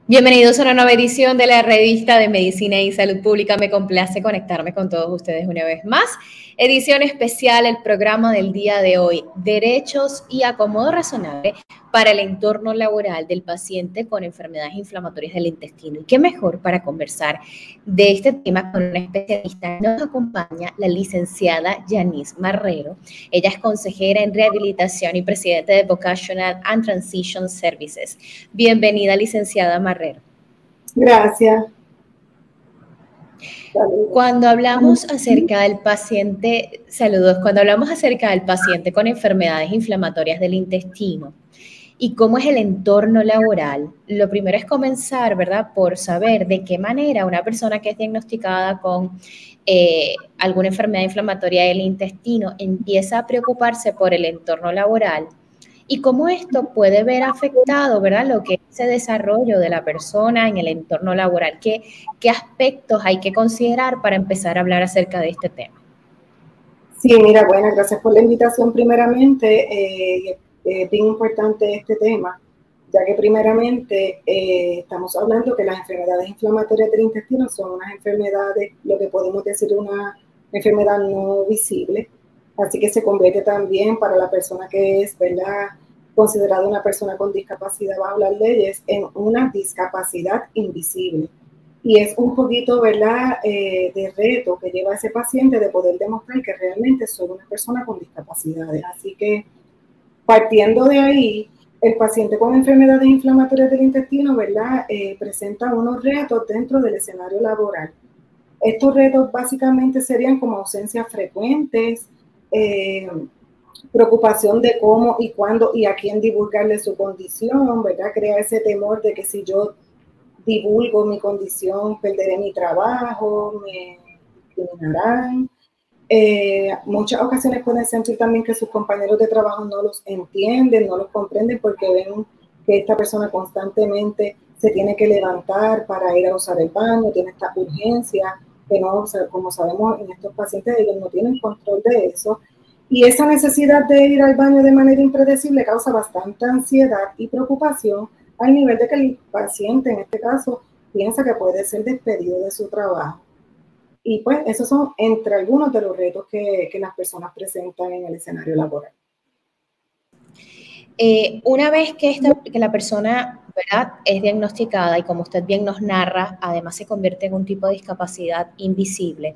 Bienvenidos a una nueva edición de la revista de Medicina y Salud Pública. Me complace conectarme con todos ustedes una vez más. Edición especial, el programa del día de hoy, derechos y acomodo razonable para el entorno laboral del paciente con enfermedades inflamatorias del intestino. Y qué mejor para conversar de este tema con una especialista. Nos acompaña la licenciada Yanis Marrero. Ella es consejera en rehabilitación y presidenta de Vocational and Transition Services. Bienvenida, licenciada Marrero. Gracias. Cuando hablamos acerca del paciente, cuando hablamos acerca del paciente con enfermedades inflamatorias del intestino y cómo es el entorno laboral, lo primero es comenzar, ¿verdad?, por saber de qué manera una persona que es diagnosticada con alguna enfermedad inflamatoria del intestino empieza a preocuparse por el entorno laboral y cómo esto puede ver afectado, ¿verdad?, lo que es ese desarrollo de la persona en el entorno laboral. ¿Qué aspectos hay que considerar para empezar a hablar acerca de este tema? Sí, mira, bueno, gracias por la invitación primeramente. Es bien importante este tema, ya que primeramente estamos hablando que las enfermedades inflamatorias del intestino son unas enfermedades, lo que podemos decir una enfermedad no visible, así que se convierte también para la persona que es, ¿verdad?, considerada una persona con discapacidad bajo las leyes en una discapacidad invisible. Y es un poquito, ¿verdad?, de reto que lleva a ese paciente de poder demostrar que realmente soy una persona con discapacidades. Así que partiendo de ahí, el paciente con enfermedades inflamatorias del intestino, ¿verdad?, presenta unos retos dentro del escenario laboral. Estos retos básicamente serían como ausencias frecuentes, preocupación de cómo y cuándo y a quién divulgarle su condición, ¿verdad? Crea ese temor de que si yo divulgo mi condición, perderé mi trabajo, me discriminarán. Muchas ocasiones pueden sentir también que sus compañeros de trabajo no los entienden, no los comprenden porque ven que esta persona constantemente se tiene que levantar para ir a usar el baño, tiene esta urgencia, que no, o sea, como sabemos en estos pacientes ellos no tienen control de eso. Y esa necesidad de ir al baño de manera impredecible causa bastante ansiedad y preocupación al nivel de que el paciente, en este caso, piensa que puede ser despedido de su trabajo. Y pues esos son entre algunos de los retos que las personas presentan en el escenario laboral. Una vez que la persona, ¿verdad?, es diagnosticada y como usted bien nos narra, además se convierte en un tipo de discapacidad invisible,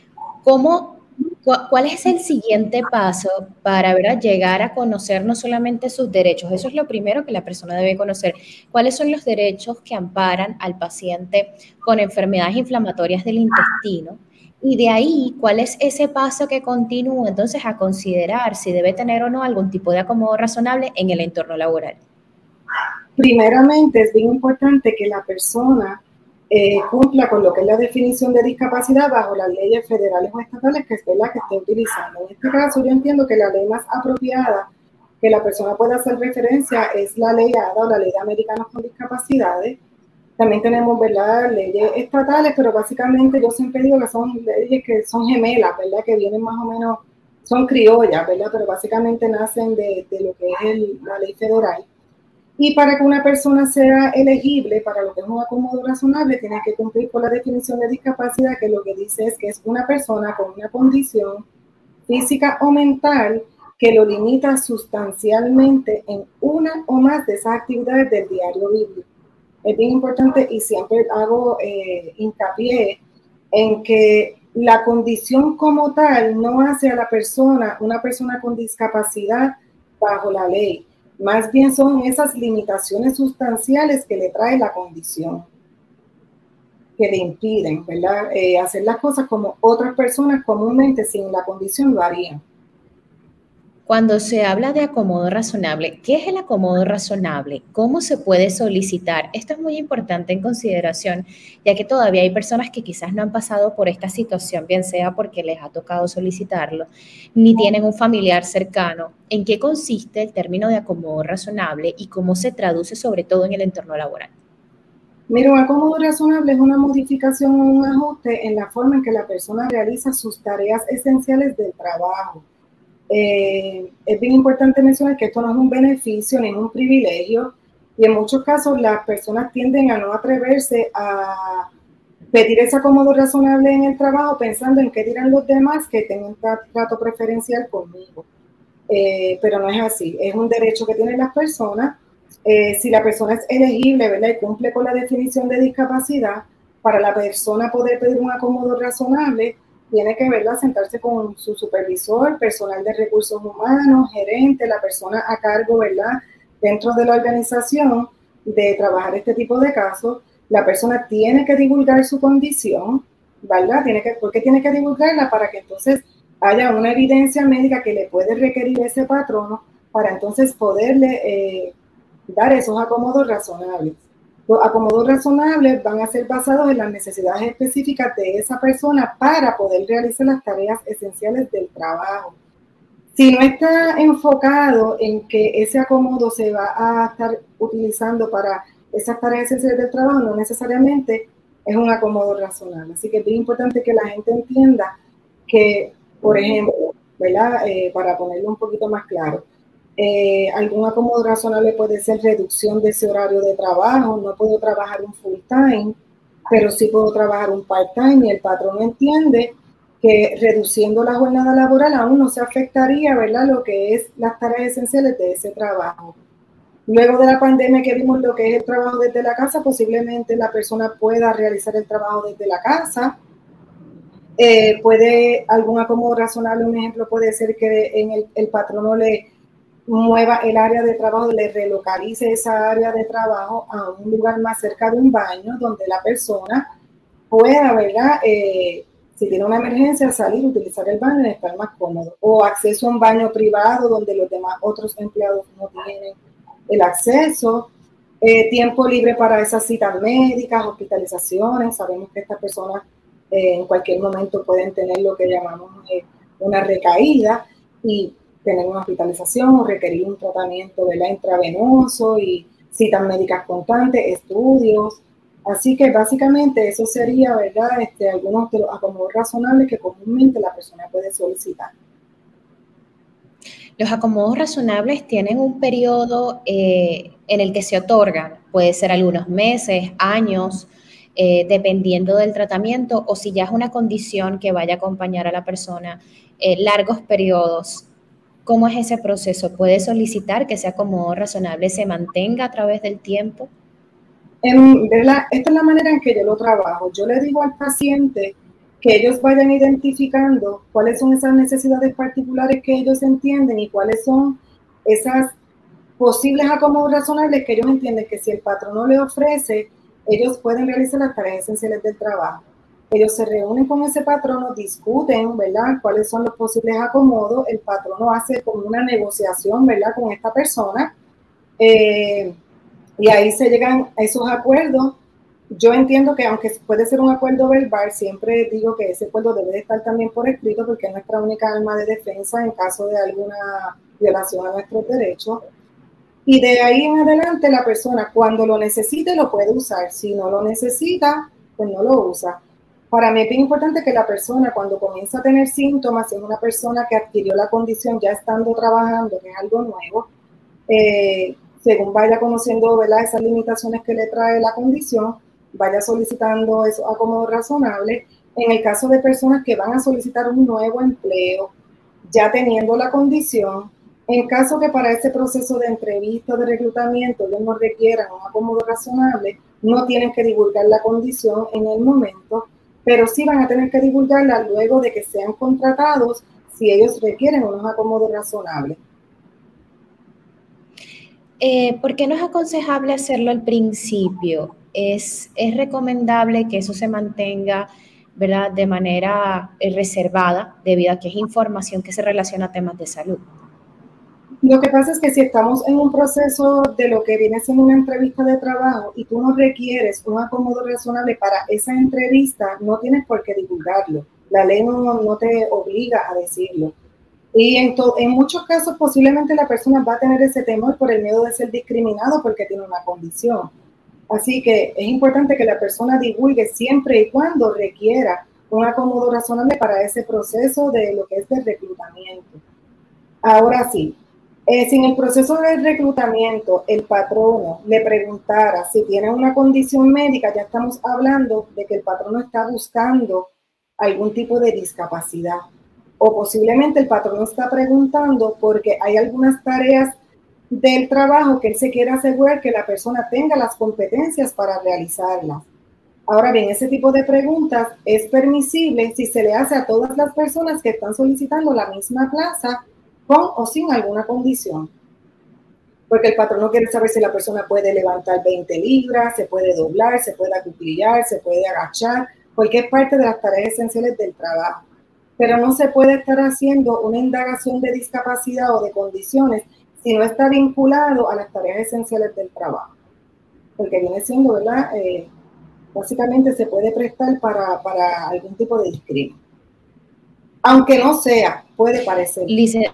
¿cuál es el siguiente paso para, ¿verdad?, llegar a conocer no solamente sus derechos? Eso es lo primero que la persona debe conocer. ¿Cuáles son los derechos que amparan al paciente con enfermedades inflamatorias del intestino? Y de ahí, ¿cuál es ese paso que continúa entonces a considerar si debe tener o no algún tipo de acomodo razonable en el entorno laboral? Primeramente, es bien importante que la persona cumpla con lo que es la definición de discapacidad bajo las leyes federales o estatales que es la que esté utilizando. En este caso, yo entiendo que la ley más apropiada que la persona pueda hacer referencia es la ley ADA o la ley de americanos con discapacidades. También tenemos, ¿verdad?, leyes estatales, pero básicamente yo siempre digo que son leyes que son gemelas, ¿verdad?, que vienen más o menos, son criollas, ¿verdad?, pero básicamente nacen de lo que es la ley federal. Y para que una persona sea elegible para lo que es un acomodo razonable, tiene que cumplir con la definición de discapacidad, que lo que dice es que es una persona con una condición física o mental que lo limita sustancialmente en una o más de esas actividades del diario vivir. Es bien importante y siempre hago hincapié en que la condición como tal no hace a la persona una persona con discapacidad bajo la ley. Más bien son esas limitaciones sustanciales que le trae la condición, que le impiden, ¿verdad?, hacer las cosas como otras personas comúnmente sin la condición lo harían. Cuando se habla de acomodo razonable, ¿qué es el acomodo razonable? ¿Cómo se puede solicitar? Esto es muy importante en consideración, ya que todavía hay personas que quizás no han pasado por esta situación, bien sea porque les ha tocado solicitarlo, ni tienen un familiar cercano. ¿En qué consiste el término de acomodo razonable y cómo se traduce sobre todo en el entorno laboral? Mira, un acomodo razonable es una modificación o un ajuste en la forma en que la persona realiza sus tareas esenciales del trabajo. Es bien importante mencionar que esto no es un beneficio ni un privilegio. Y en muchos casos las personas tienden a no atreverse a pedir ese acomodo razonable en el trabajo pensando en qué dirán los demás que tengan un trato preferencial conmigo. Pero no es así, es un derecho que tienen las personas. Si la persona es elegible, ¿verdad?, y cumple con la definición de discapacidad, para la persona poder pedir un acomodo razonable, tiene que, ¿verdad?, sentarse con su supervisor, personal de recursos humanos, gerente, la persona a cargo, ¿verdad?, dentro de la organización de trabajar este tipo de casos. La persona tiene que divulgar su condición, ¿verdad? ¿Por qué tiene que divulgarla? Para que entonces haya una evidencia médica que le puede requerir ese patrono para entonces poderle dar esos acomodos razonables. Los acomodos razonables van a ser basados en las necesidades específicas de esa persona para poder realizar las tareas esenciales del trabajo. Si no está enfocado en que ese acomodo se va a estar utilizando para esas tareas esenciales del trabajo, no necesariamente es un acomodo razonable. Así que es bien importante que la gente entienda que, por ejemplo, ¿verdad?, para ponerlo un poquito más claro, algún acomodo razonable puede ser reducción de ese horario de trabajo. No puedo trabajar un full time, pero sí puedo trabajar un part time, y el patrón entiende que reduciendo la jornada laboral aún no se afectaría, ¿verdad?, lo que es las tareas esenciales de ese trabajo. Luego de la pandemia que vimos lo que es el trabajo desde la casa, posiblemente la persona pueda realizar el trabajo desde la casa. Puede algún acomodo razonable, un ejemplo puede ser que en el patrono le mueva el área de trabajo, le relocalice esa área de trabajo a un lugar más cerca de un baño donde la persona pueda, ¿verdad?, si tiene una emergencia, salir, utilizar el baño y estar más cómodo. O acceso a un baño privado donde los demás otros empleados no tienen el acceso. Tiempo libre para esas citas médicas, hospitalizaciones. Sabemos que estas personas en cualquier momento pueden tener lo que llamamos una recaída y tener una hospitalización o requerir un tratamiento, ¿verdad?, intravenoso, y citas médicas constantes, estudios. Así que básicamente eso sería, ¿verdad?, algunos de los acomodos razonables que comúnmente la persona puede solicitar. Los acomodos razonables tienen un periodo en el que se otorgan, puede ser algunos meses, años, dependiendo del tratamiento, o si ya es una condición que vaya a acompañar a la persona largos periodos. ¿Cómo es ese proceso? ¿Puede solicitar que ese acomodo razonable se mantenga a través del tiempo? ¿Verdad? Esta es la manera en que yo lo trabajo. Yo le digo al paciente que ellos vayan identificando cuáles son esas necesidades particulares que ellos entienden y cuáles son esas posibles acomodos razonables que ellos entienden que si el patrono le ofrece, ellos pueden realizar las tareas esenciales del trabajo. Ellos se reúnen con ese patrono, discuten, ¿verdad?, cuáles son los posibles acomodos. El patrono hace como una negociación, ¿verdad?, con esta persona. Y ahí se llegan a esos acuerdos. Yo entiendo que aunque puede ser un acuerdo verbal, siempre digo que ese acuerdo debe de estar también por escrito, porque es nuestra única arma de defensa en caso de alguna violación a nuestros derechos. Y de ahí en adelante la persona, cuando lo necesite, lo puede usar. Si no lo necesita, pues no lo usa. Para mí es bien importante que la persona, cuando comienza a tener síntomas, es una persona que adquirió la condición ya estando trabajando, que es algo nuevo, según vaya conociendo, ¿verdad?, esas limitaciones que le trae la condición, vaya solicitando esos acomodos razonables. En el caso de personas que van a solicitar un nuevo empleo, ya teniendo la condición, en caso que para ese proceso de entrevista, de reclutamiento, ellos no requieran un acomodo razonable, no tienen que divulgar la condición en el momento, pero sí van a tener que divulgarla luego de que sean contratados si ellos requieren unos acomodos razonables. ¿Por qué no es aconsejable hacerlo al principio? Es recomendable que eso se mantenga, ¿verdad?, de manera reservada, debido a que es información que se relaciona a temas de salud. Lo que pasa es que si estamos en un proceso de lo que viene siendo una entrevista de trabajo y tú no requieres un acomodo razonable para esa entrevista, no tienes por qué divulgarlo. La ley no te obliga a decirlo. Y en muchos casos posiblemente la persona va a tener ese temor por el miedo de ser discriminado porque tiene una condición. Así que es importante que la persona divulgue siempre y cuando requiera un acomodo razonable para ese proceso de lo que es de reclutamiento. Ahora sí, Si en el proceso de reclutamiento el patrono le preguntara si tiene una condición médica, ya estamos hablando de que el patrono está buscando algún tipo de discapacidad. O posiblemente el patrono está preguntando porque hay algunas tareas del trabajo que él se quiere asegurar que la persona tenga las competencias para realizarlas. Ahora bien, ese tipo de preguntas es permisible si se le hace a todas las personas que están solicitando la misma plaza con o sin alguna condición. Porque el patrono quiere saber si la persona puede levantar 20 libras, se puede doblar, se puede acuclillar, se puede agachar, cualquier parte de las tareas esenciales del trabajo. Pero no se puede estar haciendo una indagación de discapacidad o de condiciones si no está vinculado a las tareas esenciales del trabajo. Porque viene siendo, ¿verdad? Básicamente se puede prestar para algún tipo de discriminación. Aunque no sea, puede parecer.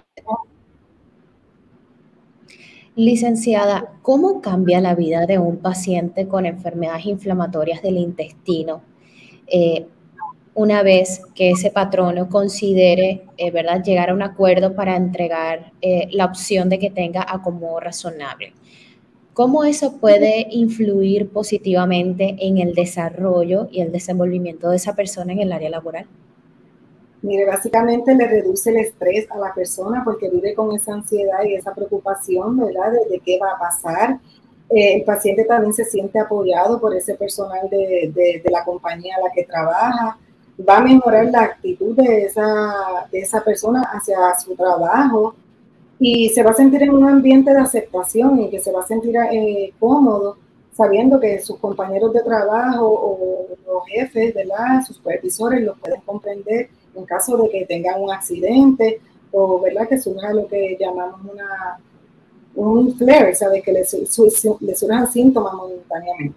Licenciada, ¿cómo cambia la vida de un paciente con enfermedades inflamatorias del intestino una vez que ese patrono considere, ¿verdad?, llegar a un acuerdo para entregar la opción de que tenga acomodo razonable? ¿Cómo eso puede influir positivamente en el desarrollo y el desenvolvimiento de esa persona en el área laboral? Mire, básicamente le reduce el estrés a la persona porque vive con esa ansiedad y esa preocupación, ¿verdad?, de qué va a pasar. El paciente también se siente apoyado por ese personal de la compañía a la que trabaja. Va a mejorar la actitud de esa persona hacia su trabajo y se va a sentir en un ambiente de aceptación y que se va a sentir cómodo sabiendo que sus compañeros de trabajo o los jefes, ¿verdad?, sus supervisores los pueden comprender en caso de que tengan un accidente o, ¿verdad?, que surja lo que llamamos un flare, ¿sabes?, que le surjan síntomas momentáneamente.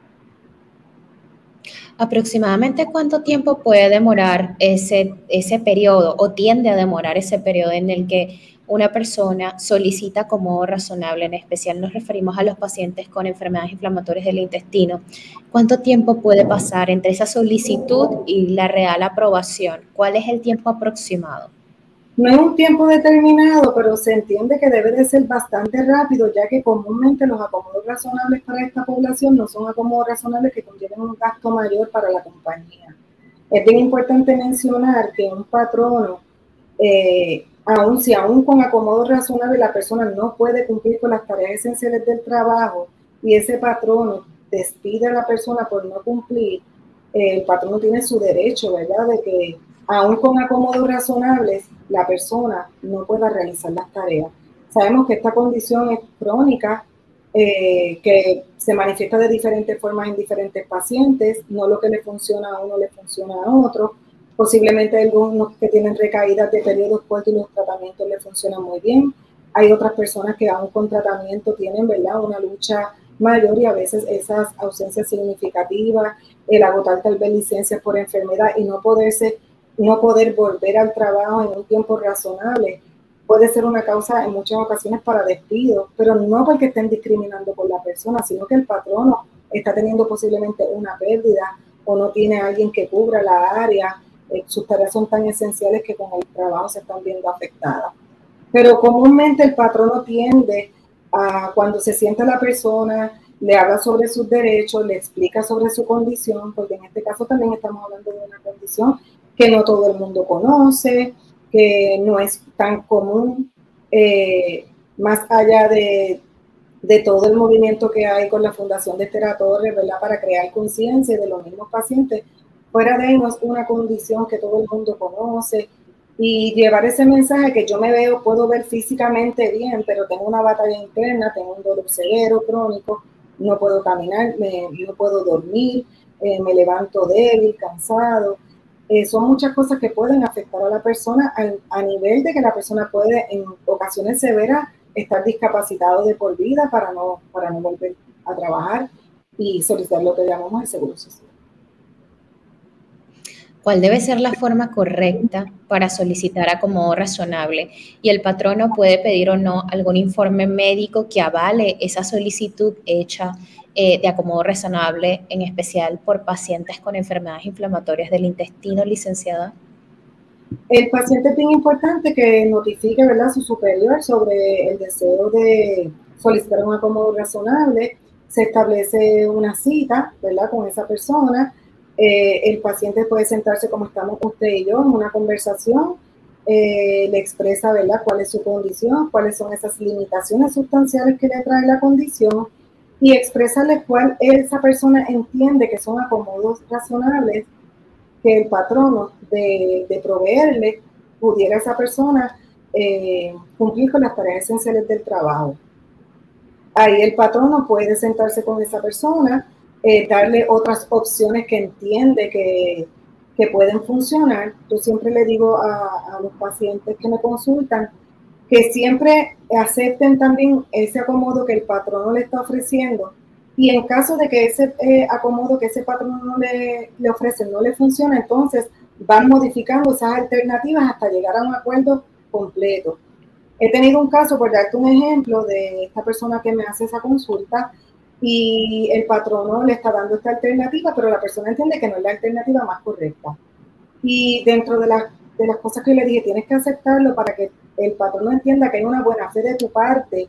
¿Aproximadamente cuánto tiempo puede demorar ese periodo o tiende a demorar ese periodo en el que una persona solicita acomodo razonable? En especial nos referimos a los pacientes con enfermedades inflamatorias del intestino. ¿Cuánto tiempo puede pasar entre esa solicitud y la real aprobación? ¿Cuál es el tiempo aproximado? No es un tiempo determinado, pero se entiende que debe de ser bastante rápido, ya que comúnmente los acomodos razonables para esta población no son acomodos razonables que conlleven un gasto mayor para la compañía. Es bien importante mencionar que un patrono, aún con acomodo razonable, la persona no puede cumplir con las tareas esenciales del trabajo y ese patrono despide a la persona por no cumplir, el patrono tiene su derecho, ¿verdad?, de que aún con acomodos razonables, la persona no pueda realizar las tareas. Sabemos que esta condición es crónica, que se manifiesta de diferentes formas en diferentes pacientes, no lo que le funciona a uno le funciona a otro. Posiblemente hay algunos que tienen recaídas de periodos cortos y los tratamientos les funcionan muy bien. Hay otras personas que aún con tratamiento tienen, ¿verdad?, una lucha mayor y a veces esas ausencias significativas, el agotar tal vez licencias por enfermedad y no poder volver al trabajo en un tiempo razonable puede ser una causa en muchas ocasiones para despido, pero no porque estén discriminando por la persona, sino que el patrono está teniendo posiblemente una pérdida o no tiene a alguien que cubra la área, sus tareas son tan esenciales que con el trabajo se están viendo afectadas. Pero comúnmente el patrono tiende a, cuando se sienta la persona, le habla sobre sus derechos, le explica sobre su condición, porque en este caso también estamos hablando de una condición que no todo el mundo conoce, que no es tan común, más allá de todo el movimiento que hay con la Fundación de Esther Torres, ¿verdad?, para crear conciencia de los mismos pacientes. Fuera de ahí no es una condición que todo el mundo conoce, y llevar ese mensaje que yo puedo ver físicamente bien, pero tengo una batalla interna, tengo un dolor severo, crónico, no puedo caminar, no puedo dormir, me levanto débil, cansado. Son muchas cosas que pueden afectar a la persona a nivel de que la persona puede en ocasiones severas estar discapacitado de por vida para no volver a trabajar y solicitar lo que llamamos el seguro social. ¿Cuál debe ser la forma correcta para solicitar acomodo razonable? Y el patrono puede pedir o no algún informe médico que avale esa solicitud hecha de acomodo razonable, en especial por pacientes con enfermedades inflamatorias del intestino, licenciada. El paciente es bien importante que notifique, ¿verdad?, a su superior sobre el deseo de solicitar un acomodo razonable. Se establece una cita, ¿verdad?, con esa persona. El paciente puede sentarse como estamos usted y yo en una conversación. Le expresa, ¿verdad?, cuál es su condición, cuáles son esas limitaciones sustanciales que le trae la condición y expresarle cuál esa persona entiende que son acomodos razonables que el patrono de proveerle pudiera esa persona cumplir con las tareas esenciales del trabajo. Ahí el patrono puede sentarse con esa persona, darle otras opciones que entiende que pueden funcionar. Yo siempre le digo a los pacientes que me consultan que siempre acepten también ese acomodo que el patrono le está ofreciendo y en caso de que ese acomodo que ese patrono le ofrece no le funciona, entonces van modificando esas alternativas hasta llegar a un acuerdo completo. He tenido un caso, por darte un ejemplo, de esta persona que me hace esa consulta y el patrono le está dando esta alternativa, pero la persona entiende que no es la alternativa más correcta. Y dentro de las cosas que le dije, tienes que aceptarlo para que el patrono entienda que hay una buena fe de tu parte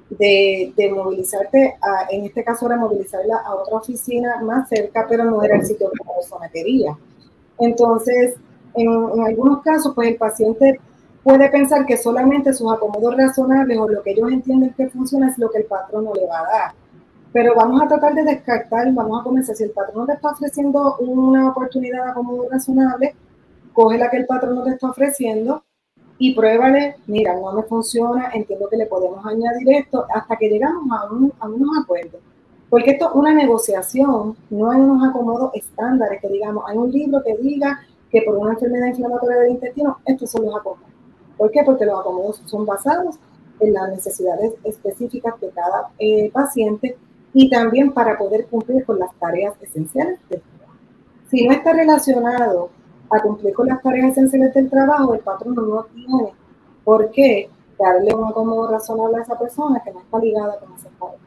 de movilizarte, en este caso era movilizarla a otra oficina más cerca, pero no era el sitio que la persona quería. Entonces, en algunos casos, pues el paciente puede pensar que solamente sus acomodos razonables o lo que ellos entienden que funciona es lo que el patrono le va a dar. Pero vamos a tratar de descartar, vamos a comenzar, si el patrono te está ofreciendo una oportunidad de acomodo razonable, coge la que el patrono te está ofreciendo y pruébale, mira, no me funciona, entiendo que le podemos añadir esto, hasta que llegamos a unos acuerdos. Porque esto es una negociación, no hay unos acomodos estándares que digamos, hay un libro que diga que por una enfermedad inflamatoria del intestino, estos son los acomodos. ¿Por qué? Porque los acomodos son basados en las necesidades específicas de cada paciente y también para poder cumplir con las tareas esenciales del trabajo. Si no está relacionado a cumplir con las tareas esenciales del trabajo, el patrono no tiene por qué darle un acomodo razonable a esa persona que no está ligada con ese trabajo.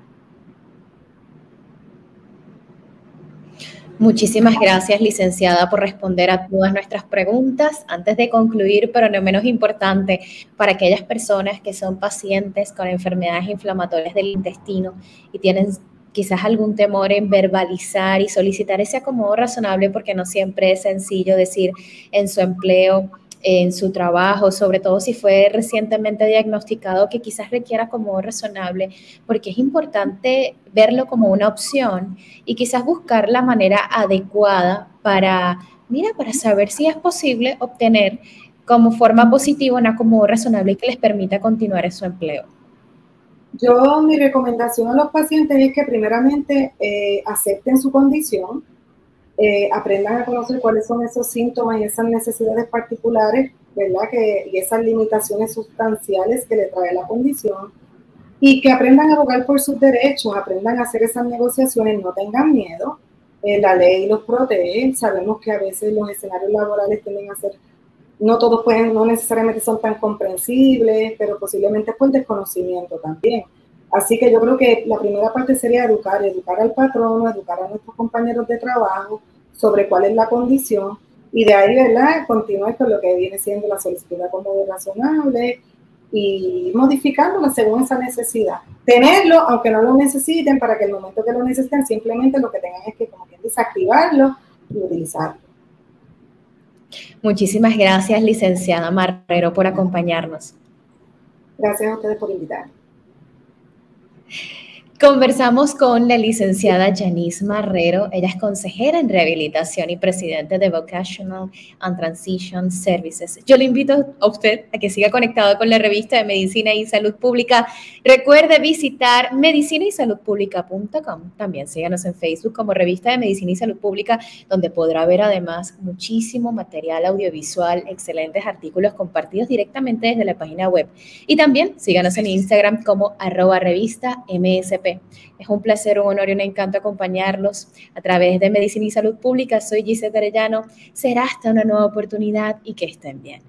Muchísimas gracias, licenciada, por responder a todas nuestras preguntas. Antes de concluir, pero no menos importante, para aquellas personas que son pacientes con enfermedades inflamatorias del intestino y tienen quizás algún temor en verbalizar y solicitar ese acomodo razonable, porque no siempre es sencillo decir en su empleo, en su trabajo, sobre todo si fue recientemente diagnosticado, que quizás requiera acomodo razonable, porque es importante verlo como una opción y quizás buscar la manera adecuada para saber si es posible obtener como forma positiva un acomodo razonable y que les permita continuar en su empleo. Mi recomendación a los pacientes es que primeramente acepten su condición, aprendan a conocer cuáles son esos síntomas y esas necesidades particulares, ¿verdad? Y esas limitaciones sustanciales que le trae la condición y que aprendan a abogar por sus derechos, aprendan a hacer esas negociaciones, no tengan miedo. La ley los protege, sabemos que a veces los escenarios laborales tienden a ser, no todos no necesariamente son tan comprensibles, pero posiblemente por desconocimiento también. Así que yo creo que la primera parte sería educar al patrono, educar a nuestros compañeros de trabajo sobre cuál es la condición y de ahí, ¿verdad?, continuar con lo que viene siendo la solicitud de acomodo razonable y modificándolo según esa necesidad. Tenerlo, aunque no lo necesiten, para que el momento que lo necesiten, simplemente lo que tengan es que, como quien dice, activarlo y utilizarlo. Muchísimas gracias, licenciada Marrero, por acompañarnos. Gracias a ustedes por invitarme. Conversamos con la licenciada Yanis Marrero. Ella es consejera en rehabilitación y presidente de Vocational and Transition Services. Yo le invito a usted a que siga conectado con la revista de Medicina y Salud Pública. Recuerde visitar medicinaysaludpublica.com. También síganos en Facebook como Revista de Medicina y Salud Pública, donde podrá ver además muchísimo material audiovisual, excelentes artículos compartidos directamente desde la página web. Y también síganos en Instagram como @revistamsp. Es un placer, un honor y un encanto acompañarlos a través de Medicina y Salud Pública. Soy Gisette Arellano. Será hasta una nueva oportunidad y que estén bien.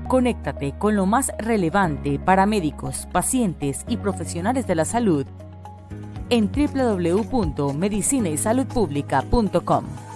Conéctate con lo más relevante para médicos, pacientes y profesionales de la salud en www.medicinaysaludpublica.com.